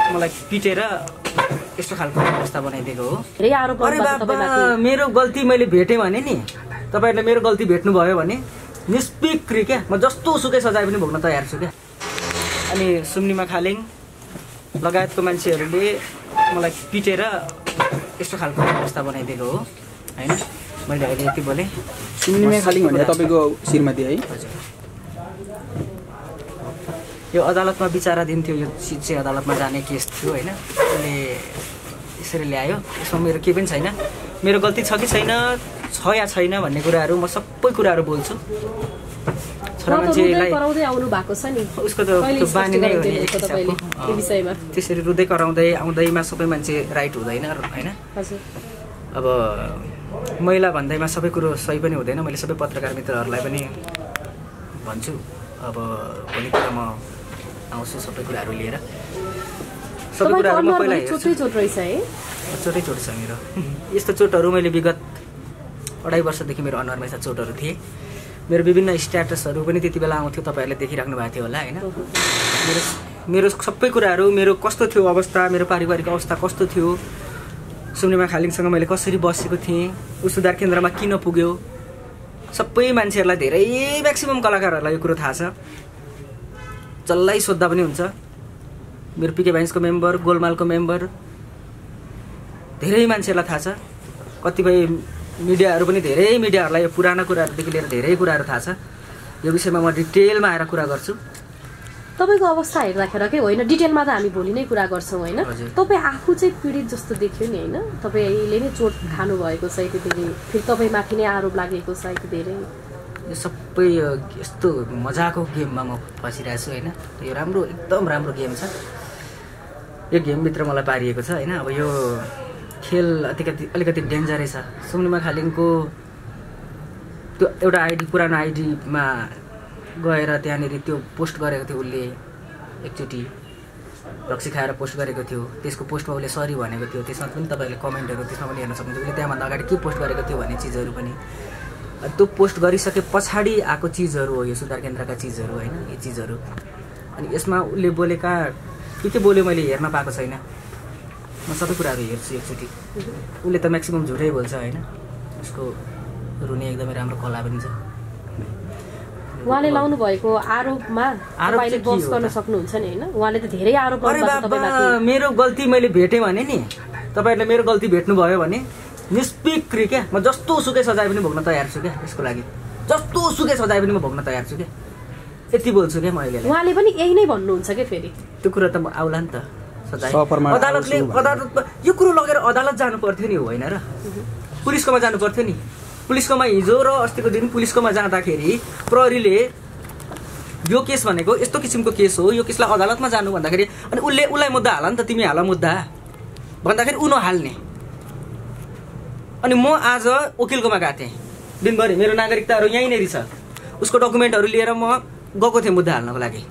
मलाई पिटेर यस्तो खालको अवस्था बनाइदिएको हो। अरे बाबा मेरो गल्ती मैले भेटेँ भने नि तपाईहरुले मेरो गल्ती भेट्नु भयो भने निष्पिक्री क्या म जस्तो सुकै सजाय पनि भोग्न तयार छु क्या। अनि सुम्निमा खालिङ लगायतको मान्छेहरूले मलाई पिटेर यस्तो खालको अवस्था बनाइदिएको हो हैन। मैले अहिले यति बोले। सुम्निमा खालिङ भनेर तपाईको श्रीमती है? हजुर। यो अदालतमा विचारा दिन थियो, यो चिज चाहिँ अदालतमा जाने केस थियो हैन। उसले यसरी ल्यायो, यसमा मेरो केही पनि छैन। मेरो गल्ती छ कि छैन, छ या छैन भन्ने कुराहरू म सबै कुराहरू बोल्छु। छोरा मान्छेलाई कराउँदै आउनु भएको छ नि, उसको त बानी नै हो नि यो विषयमा। त्यसरी रुँदै कराउँदै आउँदैमा सबै मान्छे राइट हुँदैन हैन। हजुर। अब महिला भन्दैमा सबै कुरो सही पनि हुँदैन। मैले सबै पत्रकार मित्रहरूलाई पनि भन्छु, अब भोलितिर म आउँछु सबै कुराहरू लिएर। सबै कुराहरू म पहिला हेर्छु। चोट रहेछ है? चोटै चोट छ मेरो। यस्तो चोटहरू मैले विगत 2.5 वर्षदेखि मेरो अनुहारमा यस्ता चोटहरू थिए। मेरो विभिन्न स्ट्याटसहरू पनि त्यति बेला आउँथ्यो, तपाईँहरूले देखिराख्नु भएको थियो होला हैन। मेरो सबै कुराहरू, मेरो कस्तो थियो अवस्था, मेरो पारिवारिक अवस्था कस्तो थियो, सुम्निमा खालिङसँग मैले कसरी बसेको थिएँ, उ सुधार केन्द्रमा किन पुग्यो, सबै मान्छेहरूलाई धेरै म्याक्सिमम कलाकारहरूलाई यो कुरो थाहा छ। जसलाई सोद्धा पनि हुन्छ। मेरो पिके भाइन्सको मेम्बर, गोलमालको मेम्बर, धेरै मान्छेहरूलाई थाहा छ। कतिपय मिडियाहरू पनि धेरै मिडियाहरूलाई यो पुराना कुराहरूदेखि लिएर धेरै कुराहरू थाहा छ। यो विषयमा म डिटेलमा आएर कुरा गर्छु। तपाईको अवस्था हेर्दाखेरि के होइन, डिटेलमा त हामी भोलि नै कुरा गर्छौँ होइन। तपाईँ आफू चाहिँ पीडित जस्तो देखियो नि होइन। तपाईँले नै चोट खानु भएको छ यतिदेखि, फेरि तपाईँमाथि नै आरोप लागेको छ यति धेरै। यो सबै यस्तो मजाको गेममा म फसिरहेको छु होइन। यो राम्रो, एकदम राम्रो गेम छ। यो गेमभित्र मलाई पारिएको छ होइन। अब यो खेल अलिकति डेन्जरै छ। सुम्निमा खालिङको त्यो एउटा आइडी, पुरानो आइडीमा गएर त्यहाँनिर त्यो पोस्ट गरेको थियो उसले, एकचोटि रक्सी खाएर पोस्ट गरेको थियो। त्यसको पोस्टमा उसले सरी भनेको थियो। त्यसमा पनि तपाईँहरूले कमेन्टहरू त्यसमा पनि हेर्न सक्नुहुन्छ। उसले त्यहाँभन्दा अगाडि के पोस्ट गरेको थियो भन्ने चिजहरू पनि। त्यो पोस्ट गरिसके पछाडि आएको चिजहरू हो यो सुधार केन्द्रका चिजहरू होइन, यो चिजहरू। अनि यसमा उसले बोलेका के बोल्यो मैले हेर्न पाएको छैन। म सबै कुराहरू हेर्छु एकचोटि। उसले त म्याक्सिमम झुटै बोल्छ होइन। उसको रुने एकदमै राम्रो कला पनि छ। उहाँले लाउनु भएको आरोपमा तपाईले बस गर्न सक्नुहुन्छ नि हैन। उहाँले त धेरै आरोप गर्नुभएको छ तपाईमाथि। मेरो गल्ती मैले भेटेँ भने नि, तपाईहरुले मेरो गल्ती भेट्नु भयो भने निष्पिक्री क्या म जस्तो सुकै सजाय पनि भोग्न तयार छु क्या। यसको लागि जस्तो सुकै सजाय पनि म भोग्न तयार छु क्या। यति बोल्छु क्या म अहिले। उहाँले पनि यही नै भन्नुहुन्छ के फेरि? त्यो कुरा त आउला नि त सजाय। अदालतमा यो कुरो लगेर अदालत जानु पर्थ्यो नि होइन र? पुलिसकोमा जानु पर्थ्यो नि। पुलिसकोमा हिजो र अस्तिको दिन पुलिसकोमा जाँदाखेरि प्रहरीले यो केस भनेको यस्तो किसिमको केस हो, यो केसलाई अदालतमा जानु भन्दाखेरि अनि उसलाई मुद्दा हाल नि त, तिमी हाल मुद्दा भन्दाखेरि उ नहाल्ने। अनि म आज वकिलकोमा गएको थिएँ दिनभरि। मेरो नागरिकताहरू यहीँनेरि छ। उसको डकुमेन्टहरू लिएर म गएको थिएँ मुद्दा हाल्नको लागि।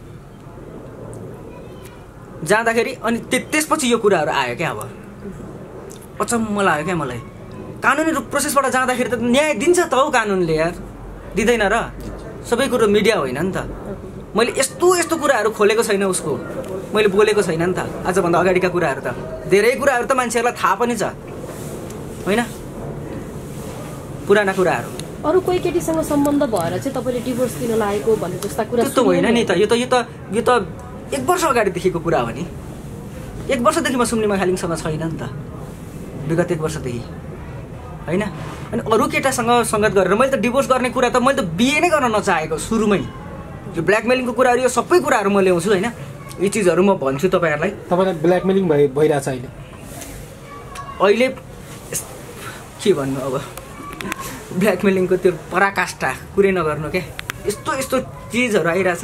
जाँदाखेरि अनि त्यसपछि यो कुराहरू आयो क्या। अब अचम्म लाग्यो क्या मलाई। कानुनी प्रोसेसबाट जाँदाखेरि त न्याय दिन्छ त हौ कानुनले यार, दिँदैन र? सबै कुरो मिडिया होइन नि त। मैले यस्तो कुराहरू खोलेको छैन उसको, मैले बोलेको छैन नि त। आजभन्दा अगाडिका कुराहरू त धेरै कुराहरू त मान्छेहरूलाई थाहा पनि छ होइन, पुराना कुराहरू। अरू कोही केटीसँग सम्बन्ध भएर चाहिँ तपाईँले डिभोर्स दिन लागेको भन्ने जस्ता कुरा त्यो त होइन नि त। यो त 1 वर्ष अगाडिदेखिको कुरा हो नि। 1 वर्षदेखि म सुम्निमा खालिङसँग छैन नि त, विगत 1 वर्षदेखि होइन। अनि अरू केटासँग सङ्गत गरेर मैले त डिभोर्स गर्ने कुरा त मैले त बिहे नै गर्न नचाहेको सुरुमै। यो ब्ल्याकमेलिङको कुराहरू यो सबै कुराहरू म ल्याउँछु होइन। यी चिजहरू म भन्छु तपाईँहरूलाई। तपाईँलाई ब्ल्याकमेलिङ भइरहेछ अहिले? अहिले के भन्नु अब, ब्ल्याकमेलिङको त्यो पराकाष्ठा कुरै नगर्नु क्या। यस्तो चिजहरू आइरहेछ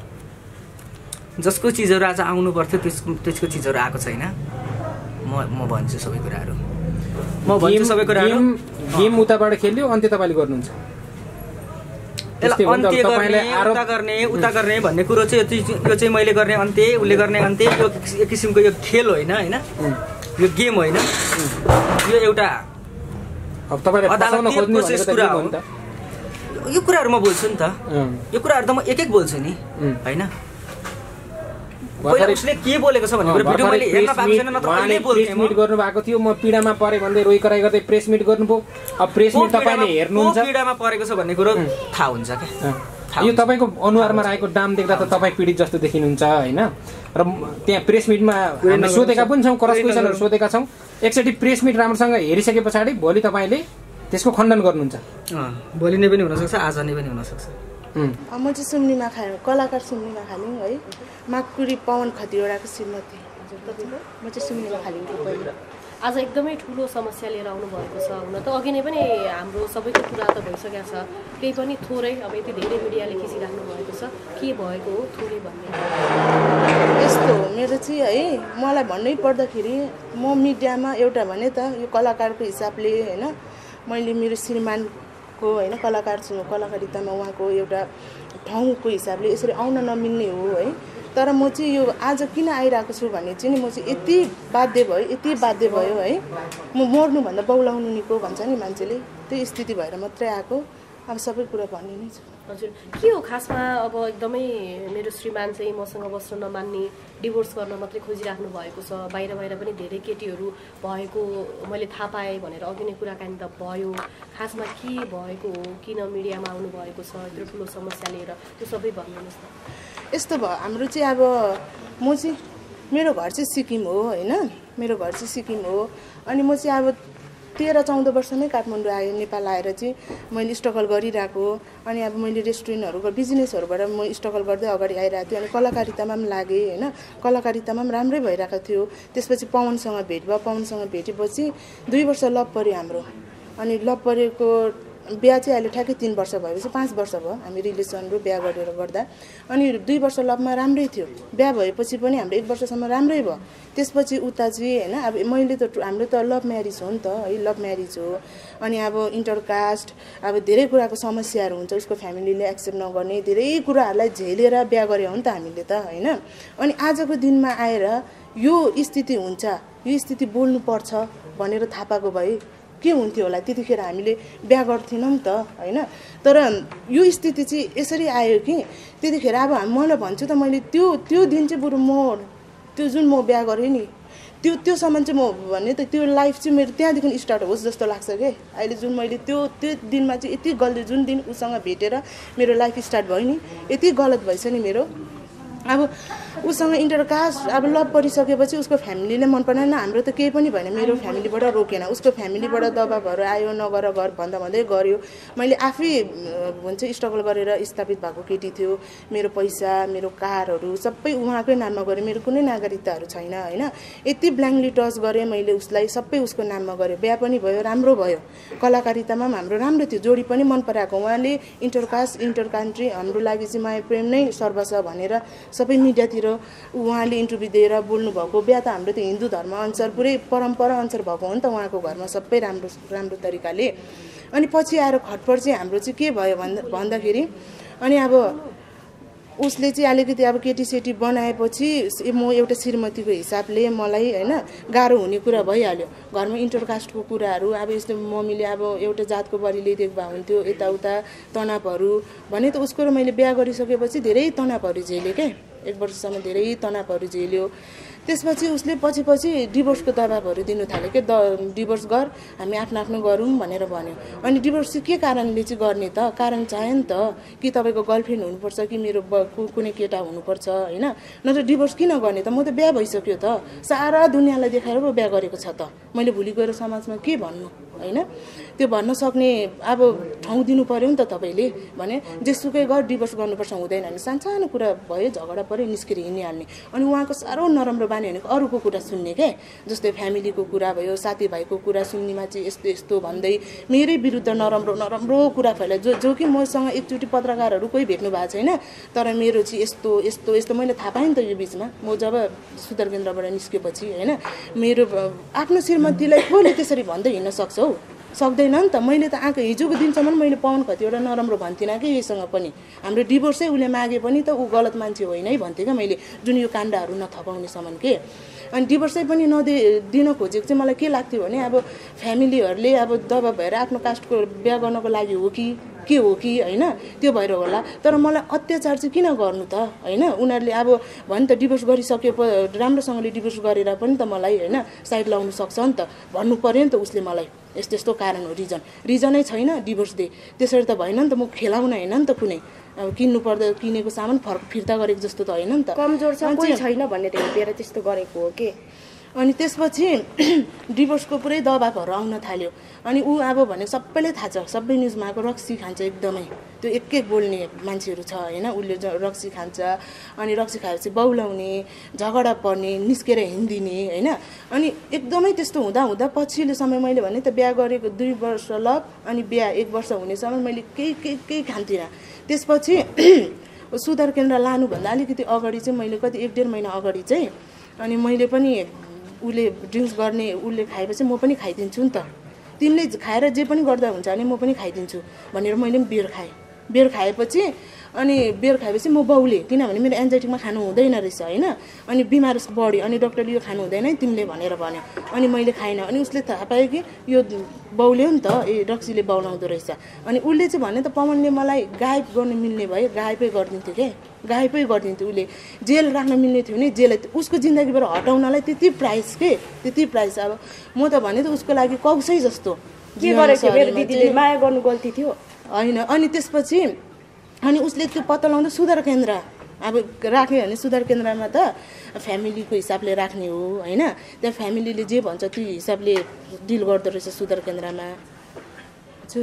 जसको चिजहरू आज आउनु पर्थ्यो त्यसको चिजहरू आएको छैन। म भन्छु सबै कुराहरू। म भन्छु सबै कुराहरू। गेम उताबाट खेल्यो, अन्त्य तपाईँले गर्नुहुन्छ। उता गर्ने भन्ने कुरो चाहिँ यो चाहिँ मैले गर्ने अन्त्य, उसले गर्ने अन्त्य, यो एक किसिमको यो खेल होइन होइन, यो गेम होइन। यो एउटा अदालतीय प्रोसेस कुरा हो। यो कुराहरू म बोल्छु नि त। यो कुराहरू त म एक बोल्छु नि होइन। पहिला उसले के बोलेको छ भन्ने कुरा भिडियो मैले हेर्न पाएको छैन नत्र अहिले बोल्थे मिट गर्नु भएको थियो म पीडामा परे भन्दै रोइ कराइ गर्दै प्रेस मिट गर्नुभयो अब प्रेस मिट तपाईले हेर्नुहुन्छ पीडामा परेको छ भन्ने कुरा थाहा हुन्छ के यो तपाईको अनुहारमा रहेको दाम देख्दा त तपाई पीडित जस्तो देखिनुहुन्छ हैन र त्यहाँ प्रेस मिटमा हामीले सोधेका पनि छौं क्रस क्वेशनहरु सोधेका छौं एकचोटी प्रेस मिट राम्रोसँग हेरिसके पछाडी भोलि तपाईले त्यसको खण्डन गर्नुहुन्छ भोलि नै पनि हुन सक्छ आज नै पनि हुन सक्छ म चाहिँ सुम्निमा कलाकार सुम्निमा खालिङ है माकुरी पवन खतिवडाको श्रीमती म चाहिँ सुम्निमा खालिङको पहिलो आज एकदमै ठुलो समस्या लिएर आउनु भएको छ हुन त अघि नै पनि हाम्रो सबैको कुरा त भइसकेको छ केही पनि थोरै अब यति धेरै मिडियाले खिचिराख्नु भएको छ के भएको हो थोरै भन्ने यस्तो हो मेरो चाहिँ है मलाई भन्नै पर्दाखेरि म मिडियामा एउटा भने त यो कलाकारको हिसाबले हैन मैले मेरो श्रीमानको हैन कलाकारितामा उहाँको एउटा ठाउँको हिसाबले यसरी आउन नमिल्ने हो है तर म चाहिँ यो आज किन आइरहेको छु भने चाहिँ नि म चाहिँ यति बाध्य भयो है म मर्नुभन्दा बौलाउनु निको भन्छ नि मान्छेले त्यो स्थिति भएर मात्रै आएको अब सबै कुरा भन्ने नै छ हजुर के हो खासमा अब एकदमै मेरो श्रीमान चाहिँ मसँग बस्न नमान्ने डिभोर्स गर्न मात्रै खोजिराख्नु भएको छ बाहिर पनि धेरै केटीहरू भएको मैले थाहा पाएँ भनेर अघि नै कुराकानी त भयो खासमा के भएको हो किन मिडियामा आउनु भएको छ यत्रो ठुलो समस्या लिएर त्यो सबै भन्नुहोस् न यस्तो भयो हाम्रो चाहिँ अब म चाहिँ मेरो घर चाहिँ सिक्किम हो हैन मेरो घर चाहिँ सिक्किम हो अनि म चाहिँ अब 13-14 वर्षमै काठमाडौँ आएँ नेपाल आएर चाहिँ मैले स्ट्रगल गरिरहेको अनि अब मैले रेस्टुरेन्टहरुको बिजनेसहरुबाट म स्ट्रगल गर्दै अगाडि आइरहेको थिएँ अनि कलाकारितामा पनि लागेँ हैन कलाकारितामा पनि राम्रै भइरहेको थियो त्यसपछि पवनसँग भेट भयो पवनसँग भेटेपछि 2 वर्ष लभ पर्यो हाम्रो अनि लभ परेको बिहा चाहिँ अहिले ठ्याक्कै 3 वर्ष भएपछि 5 वर्ष भयो हामी रिलेसन र बिहा गरेर गर्दा अनि 2 वर्ष लभमा राम्रै थियो बिहा भएपछि पनि हाम्रो 1 वर्षसम्म राम्रै भयो त्यसपछि उता चाहिँ हैन अब मैले त हाम्रो त लभ म्यारिज हो नि त है लभ म्यारिज हो अनि अब इन्टरकास्ट अब धेरै कुराको समस्याहरू हुन्छ उसको फ्यामिलीले एक्सेप्ट नगर्ने धेरै कुराहरूलाई झेलेर बिहा गरे हो नि त हामीले त हैन अनि आजको दिनमा आएर यो स्थिति हुन्छ यो स्थिति बोल्नु पर्छ भनेर थाहा पाएको भए के हुन्थ्यो होला त्यतिखेर हामीले बिहा गर्थेनौं त हैन तर यो स्थिति चाहिँ यसरी आयो कि त्यतिखेर अब मलाई भन्छु त मैले त्यो दिन चाहिँ बरु म त्यो जुन म बिहा गरे नि त्यो सम्म चाहिँ म भन्ने त त्यो लाइफ चाहिँ मेरो त्यहाँदेखि स्टार्ट होस् जस्तो लाग्छ के अहिले जुन मैले त्यो दिनमा चाहिँ यति गलत जुन दिन उसँग भेटेर मेरो लाइफ स्टार्ट भयो नि यति गलत भइछ नि मेरो अब उसँग इन्टरकास्ट अब लभ परिसकेपछि उसको फ्यामिलीले मन परेन हाम्रो त केही पनि भएन मेरो फ्यामिलीबाट रोकेन उसको फ्यामिलीबाट दबाबहरू आयो नगर घर भन्दै गर्यो मैले आफै भन्छ स्ट्रगल गरेर स्थापित भएको केटी थियो मेरो पैसा मेरो कारहरू सबै उहाँकै नाममा गरे मेरो कुनै नागरिकताहरू छैन हैन यति ब्ल्याङ्कली टच गरे मैले उसलाई सबै उसको नाममा गरे बिहा पनि भयो राम्रो भयो कलाकारितामा पनि हाम्रो राम्रो थियो जोडी पनि मन पराएको उहाँले इन्टरकास्ट इन्टर कन्ट्री हाम्रो लागि चाहिँ माया प्रेम नै सर्वस्व भनेर सबै मिडियातिर उहाँले इन्टरभ्यु दिएर बोल्नु भएको बिहा त हाम्रो त हिन्दू धर्म अनुसार पुरै परम्परा अनुसार भएको हो नि त उहाँको घरमा सबै राम्रो तरिकाले अनि पछि आएर खटपट चाहिँ हाम्रो चाहिँ के भयो भन्दाखेरि अनि अब उसले चाहिँ अलिकति अब केटीसेटी बनाएपछि म एउटा श्रीमतीको हिसाबले मलाई हैन गाह्रो हुने कुरा भइहाल्यो घरमा इन्टरकास्टको कुराहरू अब यस्तो मम्मीले अब एउटा जातको बढीले देख्बा हुन्थ्यो यताउता तनावहरू भने त उसको र मैले बिहा गरिसकेपछि धेरै तनावहरू झेल्यो के 1 वर्षसम्म धेरै तनावहरू झेल्यो त्यसपछि उसले पछि डिभोर्सको दबाबहरू दिनु थाल्यो के डिभोर्स गर हामी आफ्नो गरौँ भनेर भन्यो अनि डिभोर्स चाहिँ के कारणले चाहिँ गर्ने त कारण चाहियो नि त कि तपाईको गर्लफ्रेन्ड हुनुपर्छ कि मेरो कुनै केटा हुनुपर्छ हैन नत्र डिभोर्स किन गर्ने त म त बिहा भइसक्यो त सारा दुनियाँलाई देखाएर पो बिहा गरेको छ त मैले भोलि गएर समाजमा के भन्नु हैन त्यो भन्न सक्ने अब ठाउँ दिनु पर्यो नि त तपाईले भने जेसुकै गर डिभोर्स गर्नुपर्छ हुँदैन नि सानो कुरा भयो झगडा पर्यो निस्केर हिँडिहाल्ने अनि उहाँको साह्रो नराम्रो बानी भनेको अरूको कुरा सुन्ने के जस्तै फ्यामिलीको कुरा भयो साथीभाइको कुरा सुन्नेमा चाहिँ यस्तो भन्दै मेरै विरुद्ध नराम्रो कुरा फैला जो कि मसँग एकचोटी पत्रकारहरू कोही भेट्नु भएको छैन तर मेरो चाहिँ यस्तो मैले थाहा पाएँ नि त यो बीचमा म जब सुधार केन्द्रबाट निस्केपछि हैन मेरो आफ्नो श्रीमतीलाई कसले त्यसरी भन्दै हिँड्न सक्छ हौ सक्दैन नि त मैले त आँखा हिजोको दिनसम्म मैले पाउन कतिवटा नराम्रो भन्थिनँ कि यसँग पनि हाम्रो डिभोर्सै उसले मागे पनि त ऊ गलत मान्छे होइन है भन्थे क्या मैले जुन यो काण्डहरू नथपाउनेसम्म के अनि डिभोर्सै पनि दिन खोजेको चाहिँ मलाई के लाग्थ्यो भने अब फ्यामिलीहरूले अब दबाब भएर आफ्नो कास्टको बिहा गर्नको लागि हो कि के हो कि होइन त्यो भएर होला। तर मलाई अत्याचार चाहिँ किन गर्नु त होइन। उनीहरूले अब भन्यो त डिभोर्स गरिसके राम्रोसँगले डिभोर्स गरेर पनि त मलाई होइन साइड लाउनु सक्छ नि त, भन्नु पर्यो नि त उसले मलाई यस्तो यस्तो कारण हो, रिजनै छैन डिभोर्स दे, त्यसरी त भएन नि त। म खेलाउन होइन नि त कुनै, अब किन्नु पर्दा किनेको सामान फिर्ता गरेको जस्तो त होइन नि त। कमजोर छ कोही छैन भनेर हेपेर त्यस्तो गरेको हो के। अनि त्यसपछि डिभोर्सको पुरै दबाबहरू आउन थाल्यो। अनि ऊ अब भने सबैले थाहा छ, सबै न्युजमा आएको रक्सी खान्छ एकदमै, त्यो एक बोल्ने मान्छेहरू छ होइन। उसले रक्सी खान्छ, अनि रक्सी खाएपछि बौलाउने, झगडा पर्ने, निस्केर हिँडिदिने होइन। अनि एकदमै त्यस्तो हुँदा पछिल्लो समय मैले भने त बिहा गरेको 2 वर्ष लग, अनि बिहा 1 वर्ष हुनेसम्म मैले केही खान्थिनँ। त्यसपछि सुधार केन्द्र लानुभन्दा अलिकति अगाडि चाहिँ मैले कति 1-1.5 महिना अगाडि चाहिँ अनि मैले पनि उसले ड्रिङ्क्स गर्ने उसले खाएपछि म पनि खाइदिन्छु नि त, तिमीले खाएर जे पनि गर्दा हुन्छ भने म पनि खाइदिन्छु भनेर मैले पनि बियर खाएँ। बियर खाएपछि म बाउले, किनभने मेरो एन्जाइटीमा खानु हुँदैन रहेछ होइन। अनि बिमार बढ्यो, अनि डक्टरले यो खानु हुँदैन तिमीले भनेर भन्यो। अनि मैले खाइनँ। अनि उसले थाहा पायो कि यो बाउले हो नि त, रक्सीले बाउलाउँदो रहेछ। अनि उसले चाहिँ भने त पवनले मलाई गायब गर्न मिल्ने भयो, गायबै गरिदिन्थ्यो के, गायबै गरिदिन्थ्यो। उसले जेल राख्न मिल्ने थियो भने जेल, उसको जिन्दगीबाट हटाउनलाई त्यति प्राइस। अब म त भने त उसको लागि कौसै जस्तो के गरेको थियो। मेरो दिदीले माया गर्नु गल्ती थियो होइन। अनि त्यसपछि अनि उसले त्यो पत्ता लगाउँदा सुधार केन्द्र अब राख्यो भने सुधार केन्द्रमा त फ्यामिलीको हिसाबले राख्ने हो होइन। त्यहाँ फ्यामिलीले जे भन्छ त्यो हिसाबले डिल गर्दो रहेछ सुधार केन्द्रमा। हजुर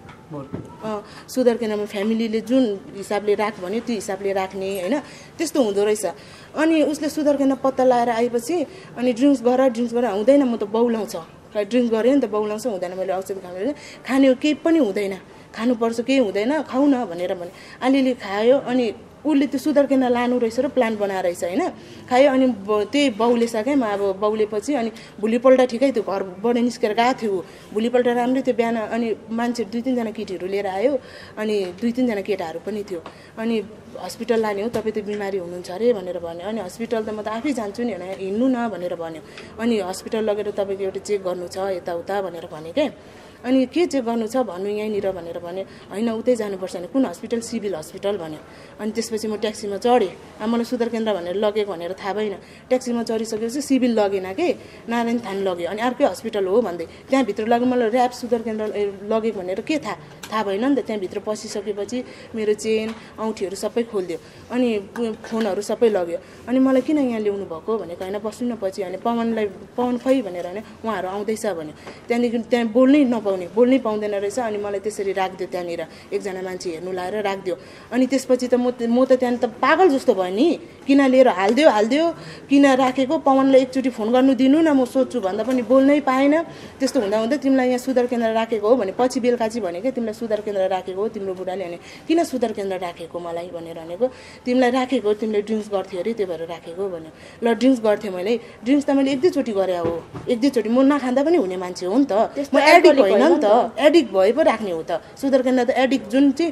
सुधार केन्द्रमा फ्यामिलीले जुन हिसाबले राख भन्यो त्यो हिसाबले राख्ने होइन, त्यस्तो हुँदो रहेछ। अनि उसले सुधार केन्द्र पत्ता लगाएर आएपछि अनि ड्रिङ्क्स गर हुँदैन, म त बौलाउँछ, ड्रिङ्क गरेँ नि त बौलाउँछ, हुँदैन, मैले औषधि खाने केही पनि हुँदैन, खानुपर्छ केही हुँदैन, खाऊ न भनेर भने अलिअलि खायो। अनि उसले त्यो सुधार केन्द्र लानु रहेछ र प्लान बनाएर रहेछ होइन। खायो अनि त्यही बाउले सकेँ म अब बाउलेपछि अनि भोलिपल्ट ठिकै त्यो घरबाट निस्केर गएको थियो। भोलिपल्ट राम्रै थियो बिहान। अनि मान्छे 2-3 जना केटीहरू लिएर आयो, अनि 2-3 जना केटाहरू पनि थियो। अनि हस्पिटल लाने हो, तपाईँ त बिमारी हुनुहुन्छ अरे भनेर भन्यो। अनि हस्पिटल त म त आफै जान्छु नि होइन, हिँड्नु न भनेर भन्यो। अनि हस्पिटल लगेर तपाईँको एउटा चेक गर्नु छ यताउता भनेर भने क्या। अनि के चेक गर्नु छ भन्नु यहीँनिर भनेर भन्यो। होइन उतै जानुपर्छ भने कुन हस्पिटल, सिभिल हस्पिटल भन्यो। अनि त्यसपछि म ट्याक्सीमा चढेँ। अब मलाई सुधार केन्द्र भनेर लगेको भनेर थाहा भएन। ट्याक्सीमा चढिसकेपछि सिभिल लगेन कि नारायण थान लग्यो। अनि अर्कै हस्पिटल हो भन्दै त्यहाँभित्र लग्यो। मलाई ऱ्याप सुधार केन्द्र लगेको भनेर के थाहा भएन नि त। त्यहाँभित्र पसिसकेपछि मेरो चेन औँठीहरू सबै खोलिदियो, अनि फोनहरू सबै लग्यो। अनि मलाई किन यहाँ ल्याउनु भएको भनेको, होइन बस्नु न पछि। अनि पवन खै भनेर भने उहाँहरू आउँदैछ भन्यो। त्यहाँदेखि त्यहाँ बोल्नै पाउँदैन रहेछ। अनि मलाई त्यसरी राखिदियो त्यहाँनिर, एकजना मान्छे हेर्नु लाएर राखिदियो। अनि त्यसपछि त म त त्यहाँ त पागल जस्तो भयो नि, किन लिएर हालिदियो, किन राखेको, पवनलाई एकचोटि फोन गर्नु दिनु न, म सोध्छु भन्दा पनि बोल्नै पाएन। त्यस्तो हुँदा तिमीलाई यहाँ सुधार केन्द्र राखेको हो भने पछि बेलुका चाहिँ भने क्या तिमीलाई सुधार केन्द्र राखेको हो तिम्रो बुढाले। अनि किन सुधार केन्द्र राखेको मलाई भनेर भनेको, तिमीलाई राखेको तिमीले ड्रिङ्क्स गर्थ्यौ अरे त्यो भएर राखेको भन्यो। ल ड्रिङ्क्स गर्थेँ मैले, ड्रिङ्क्स त मैले 1-2 चोटि गरेँ हो, 1-2 चोटि। म नखाँदा पनि हुने मान्छे हो नि त, म एडिक्ट होइन नि त, एडिक्ट भए पो राख्ने हो त। सुधार केन्द्र त एडिक्ट जुन चाहिँ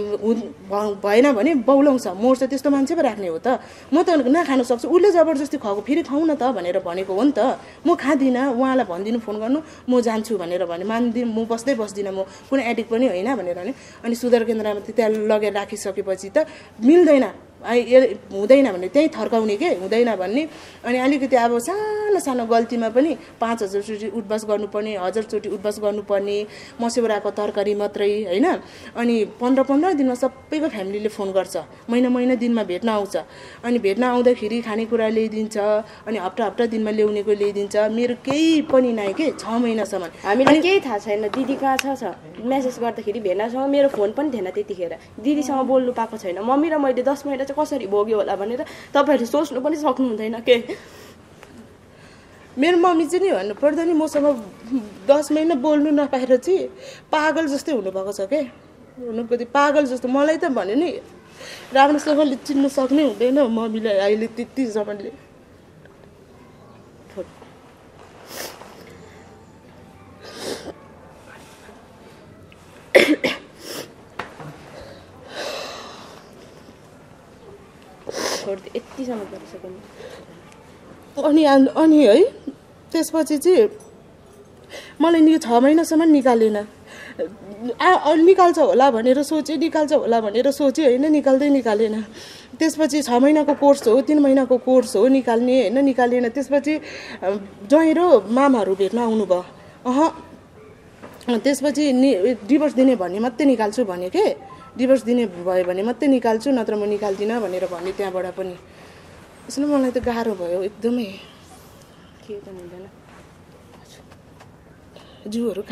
भएन भने बौलाउँछ मर्छ त्यस्तो मान्छे पो राख्ने हो त। म त नखानु सक्छु, उसले जबरजस्ती खुवाएको फेरि खाउँ न त भनेर भनेको हो नि त। म खाँदिनँ, उहाँलाई भनिदिनु फोन गर्नु म जान्छु भनेर भने मान्दिनँ, म बस्दिनँ, म कुनै एडिक्ट पनि होइन भनेर भने। अनि सुधार केन्द्रमा त्यहाँ लगेर राखिसकेपछि त मिल्दैन, हुँदैन भने त्यहीँ थर्काउने के हुँदैन भन्ने। अनि अलिकति अब सानो गल्तीमा पनि 5000 चोटि उठबस गर्नुपर्ने, 1000 चोटि उठबस गर्नुपर्ने, मस्यौराको तरकारी मात्रै होइन। अनि 15 दिनमा सबैको फ्यामिलीले फोन गर्छ, महिना दिनमा भेट्न आउँछ। अनि भेट्न आउँदाखेरि खानेकुरा ल्याइदिन्छ, अनि हप्ता दिनमा ल्याउनेको ल्याइदिन्छ। मेरो केही पनि नै के 6 महिनासम्म हामीलाई केही थाहा छैन दिदी कहाँ छ। मेसेज गर्दाखेरि भेनासँग मेरो फोन पनि थिएन त्यतिखेर, दिदीसँग बोल्नु पाएको छैन। मम्मी र मैले 10 महिना चाहिँ कसरी भोग्यो होला भनेर तपाईँहरूले सोच्नु पनि सक्नु हुँदैन के। मेरो मम्मी चाहिँ नि भन्नु पर्दा नि मसँग 10 महिना बोल्नु नपाएर चाहिँ पागल जस्तै हुनुभएको छ क्या, हुनुको पागल जस्तो। मलाई त भन्यो नि राम्रोसँगले चिन्नु सक्ने हुँदैन मम्मीलाई अहिले त्यतिसम्मले। अनि है त्यसपछि चाहिँ मलाई 6 महिनासम्म निकालेन। निकाल्छ होला भनेर सोचेँ, निकाल्छ होला भनेर सोचेँ होइन, निकालेन। त्यसपछि 6 महिनाको कोर्स हो, 3 महिनाको कोर्स हो, निकाल्ने होइन, निकालेन। त्यसपछि ज्वाइँ र मामाहरू भेट्न आउनुभयो, त्यसपछि डिभोर्स दिने भन्ने मात्रै निकाल्छु भने के, डिभोर्स दिने भयो भने मात्रै निकाल्छु, नत्र म निकाल्दिनँ भनेर भन्ने त्यहाँबाट पनि। त्यसले मलाई त गाह्रो भयो एकदमै, के पनि हुँदैन जिउहरू